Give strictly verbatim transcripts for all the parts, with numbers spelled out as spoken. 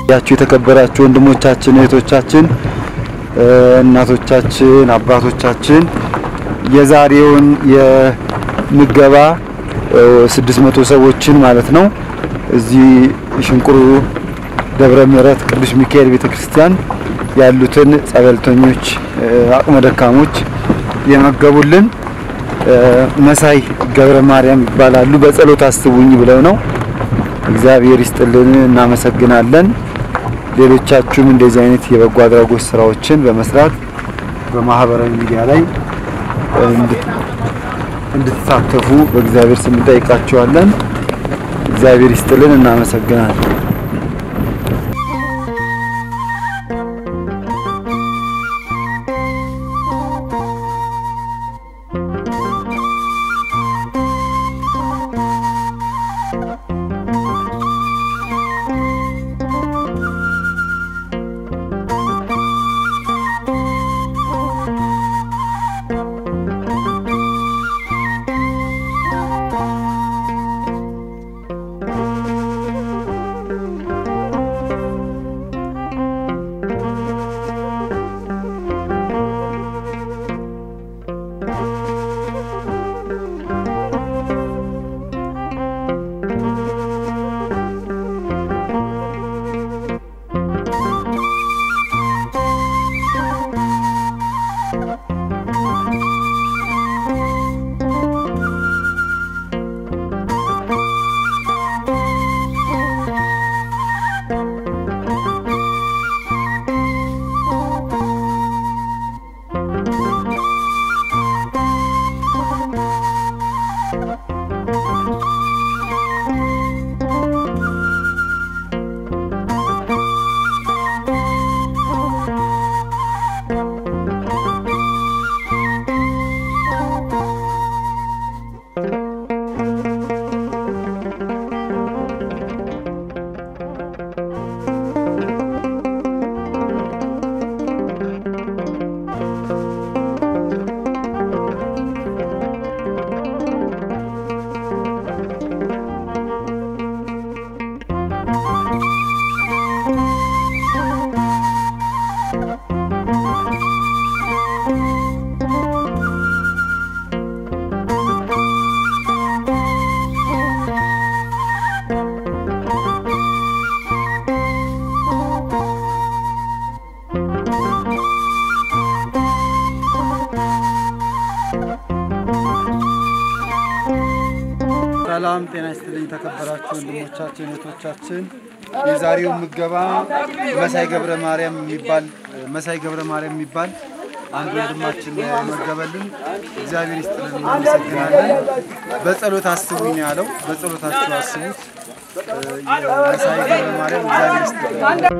ያችሁ የተከበራችሁ ወንድሞቻችን እህቶቻችን እናቶቻችን አባቶቻችን የዛሬውን የምገባ ስድስት መቶ ሰዎችን ማለት ነው እዚህ ሽንቁሩ ደብረ ምሕረት ቅዱስ ሚካኤል ቤተክርስቲያን ያሉትን ጸበልተኞች አቅመ ደካሞች የመገቡልን መሳይ ገብረ ማርያም ይባላሉ በጸሎት አስቡኝ ብለው ነው እግዚአብሔር ይስጥልን እናመሰግናለን ሌሎቻችሁም እንደዚህ አይነት የበጎ አድራጎት ስራዎችን በመስራት በማህበራዊ ሚዲያ ላይ እንድትሳተፉ በእግዚአብሔር ስም እንጠይቃችኋለን እግዚአብሔር ይስጥልን እናመሰግናለን ሰላም ጤና ይስጥልኝ ተከበራችሁ ወንድሞቻችን እህቶቻችን የዛሬው ምገባ መሳይ ገብረ ማርያም የሚባል መሳይ ገብረ ማርያም የሚባል አንድ ወንድማችን መገበልን እግዚአብሔር ይስጥልን እናመሰግናለን በጸሎት አስቡኝ ያለው በጸሎት አስቡት መሳይ ገብረ ማርያም እግዚአብሔር ይስጥልን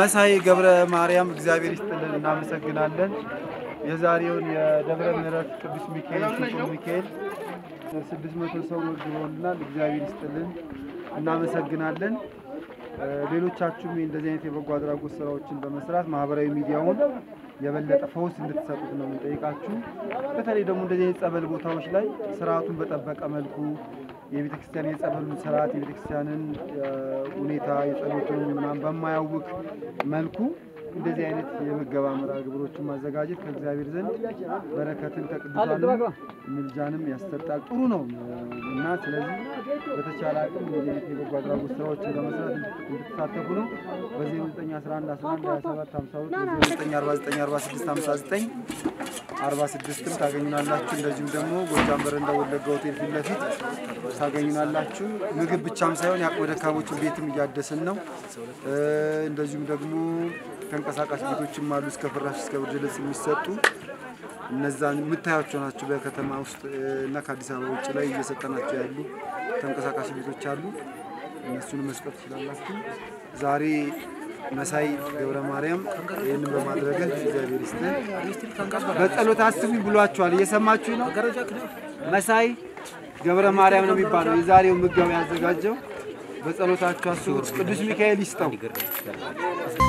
መሳይ ገብረ ማርያም እግዚአብሔር ይስጥልን እናመሰግናለን። የዛሬውን የደብረ ምሕረት ቅዱስ ሚካኤል ቅዱስ ሚካኤል ስድስት መቶ ሰው ወግሮልናል። እግዚአብሔር ይስጥልን እናመሰግናለን። ሌሎቻችሁም እንደዚህ አይነት የበጎ አድራጎት ስራዎችን በመስራት ማህበራዊ ሚዲያውን የበለጠ ፈውስ እንድትሰጡት ነው የምንጠይቃችሁ። በተለይ ደግሞ እንደዚህ አይነት ጸበል ቦታዎች ላይ ስርዓቱን በጠበቀ መልኩ የቤተክርስቲያን የጸበሉን ስርዓት የቤተክርስቲያንን ሁኔታ የጸሎቱን ምናምን በማያውቅ መልኩ እንደዚህ አይነት የምገባ መርሃ ግብሮችን ማዘጋጀት ከእግዚአብሔር ዘንድ በረከትን ከቅዱሳን ምልጃንም ያሰጣል። ጥሩ ነው እና ስለዚህ በተቻለ አቅም እንደዚህ አይነት የበጎ አድራጎት ስራዎችን በመስራት እንድትሳተፉ ነው። በዚህ ዘጠኝ አስራ አንድ አስራ አንድ ሃያ ሰባት ሃምሳ ሁለት ዘጠኝ አርባ ዘጠኝ አርባ ስድስት ሃምሳ ዘጠኝ አርባ ስድስት ታገኙናላችሁ። እንደዚሁም ደግሞ ጎጃም በረንዳ ወለጋ ሆቴል ፊት ለፊት ታገኙናላችሁ። ምግብ ብቻም ሳይሆን የአቅመ ደካሞችን ቤትም እያደስን ነው። እንደዚሁም ደግሞ ተንቀሳቃሽ ቤቶችም አሉ እስከ ፍራሽ እስከ ብርድ ልብስ የሚሰጡ እነዛን የምታያቸው ናቸው። በከተማ ውስጥ እና ከአዲስ አበባ ውጭ ላይ እየሰጠናቸው ያሉ ተንቀሳቃሽ ቤቶች አሉ። እነሱን መስጠት ትችላላችሁ። ዛሬ መሳይ ገብረ ማርያም ይሄንን በማድረግ እግዚአብሔር ይስጥልን በጸሎት አስቡኝ ብሏቸዋል። እየሰማችሁ ነው። መሳይ ገብረ ማርያም ነው የሚባለው የዛሬው ምገባ ያዘጋጀው። በጸሎታችሁ አስቡት። ቅዱስ ሚካኤል ይስጠው።